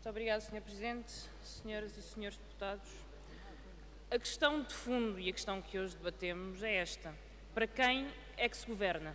Muito obrigada, Sr. Presidente, senhoras e senhores deputados. A questão de fundo e a questão que hoje debatemos é esta. Para quem é que se governa?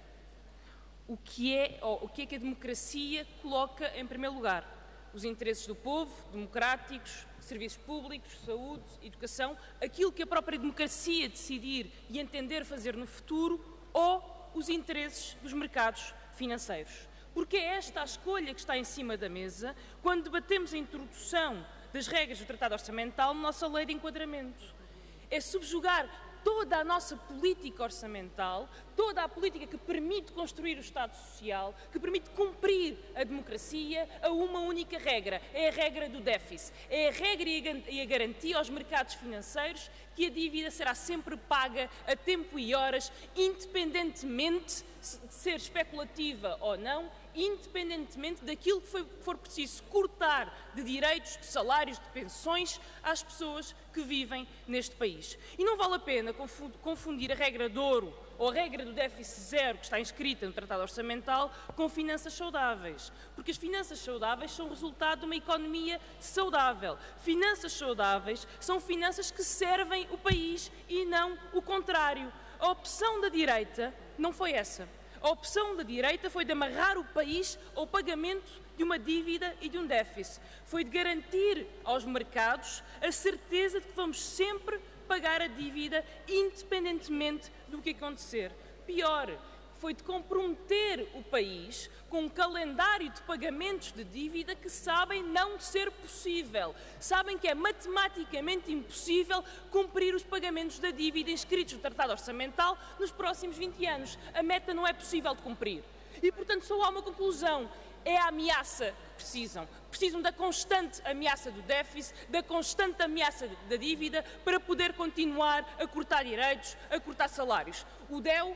O que é que a democracia coloca em primeiro lugar? Os interesses do povo, democráticos, serviços públicos, saúde, educação, aquilo que a própria democracia decidir e entender fazer no futuro, ou os interesses dos mercados financeiros? Porque é esta a escolha que está em cima da mesa quando debatemos a introdução das regras do Tratado Orçamental na nossa lei de enquadramento. É subjugar toda a nossa política orçamental, toda a política que permite construir o Estado Social, que permite cumprir a democracia, a uma única regra. É a regra do déficit. É a regra e a garantia aos mercados financeiros que a dívida será sempre paga a tempo e horas, independentemente de ser especulativa ou não, independentemente daquilo que for preciso cortar de direitos, de salários, de pensões às pessoas que vivem neste país. E não vale a pena confundir a regra de ouro ou a regra do déficit zero que está inscrita no Tratado Orçamental com finanças saudáveis, porque as finanças saudáveis são resultado de uma economia saudável. Finanças saudáveis são finanças que servem o país e não o contrário. A opção da direita não foi essa. A opção da direita foi de amarrar o país ao pagamento de uma dívida e de um déficit. Foi de garantir aos mercados a certeza de que vamos sempre pagar a dívida independentemente do que acontecer. Pior, foi de comprometer o país com um calendário de pagamentos de dívida que sabem não ser possível. Sabem que é matematicamente impossível cumprir os pagamentos da dívida inscritos no Tratado Orçamental nos próximos 20 anos. A meta não é possível de cumprir. E, portanto, só há uma conclusão. É a ameaça que precisam. Precisam da constante ameaça do déficit, da constante ameaça da dívida para poder continuar a cortar direitos, a cortar salários. O DEU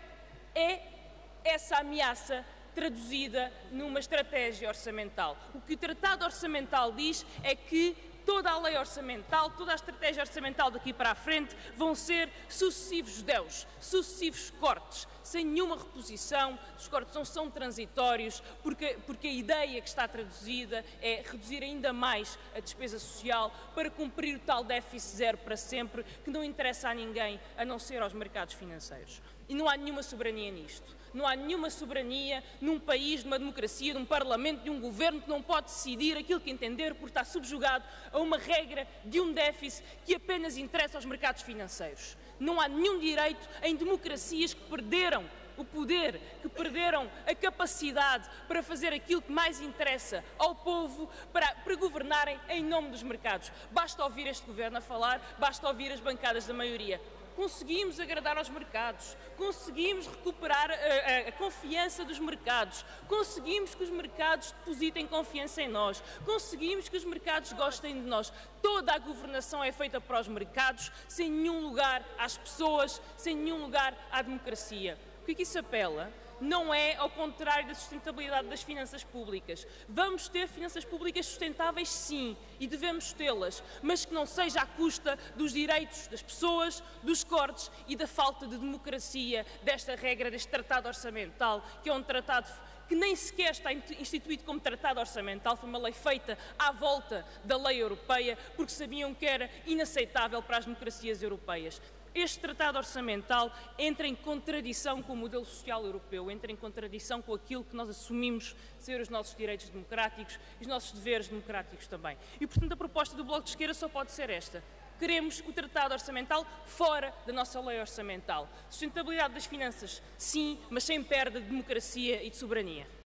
é essa ameaça traduzida numa estratégia orçamental. O que o Tratado Orçamental diz é que toda a lei orçamental, toda a estratégia orçamental daqui para a frente vão ser sucessivos DEUs, sucessivos cortes, sem nenhuma reposição. Os cortes não são transitórios, porque a ideia que está traduzida é reduzir ainda mais a despesa social para cumprir o tal déficit zero para sempre, que não interessa a ninguém, a não ser aos mercados financeiros. E não há nenhuma soberania nisto. Não há nenhuma soberania num país, numa democracia, num parlamento, de um governo que não pode decidir aquilo que entender por estar subjugado a uma regra de um déficit que apenas interessa aos mercados financeiros. Não há nenhum direito em democracias que perderam o poder, que perderam a capacidade para fazer aquilo que mais interessa ao povo, para governarem em nome dos mercados. Basta ouvir este governo a falar, basta ouvir as bancadas da maioria. Conseguimos agradar aos mercados, conseguimos recuperar a confiança dos mercados, conseguimos que os mercados depositem confiança em nós, conseguimos que os mercados gostem de nós. Toda a governação é feita para os mercados, sem nenhum lugar às pessoas, sem nenhum lugar à democracia. O que isso apela? Não é ao contrário da sustentabilidade das finanças públicas. Vamos ter finanças públicas sustentáveis, sim, e devemos tê-las, mas que não seja à custa dos direitos das pessoas, dos cortes e da falta de democracia desta regra, deste tratado orçamental, que é um tratado que nem sequer está instituído como tratado orçamental, foi uma lei feita à volta da lei europeia, porque sabiam que era inaceitável para as democracias europeias. Este tratado orçamental entra em contradição com o modelo social europeu, entra em contradição com aquilo que nós assumimos ser os nossos direitos democráticos e os nossos deveres democráticos também. E, portanto, a proposta do Bloco de Esquerda só pode ser esta. Queremos o tratado orçamental fora da nossa lei orçamental. Sustentabilidade das finanças, sim, mas sem perda de democracia e de soberania.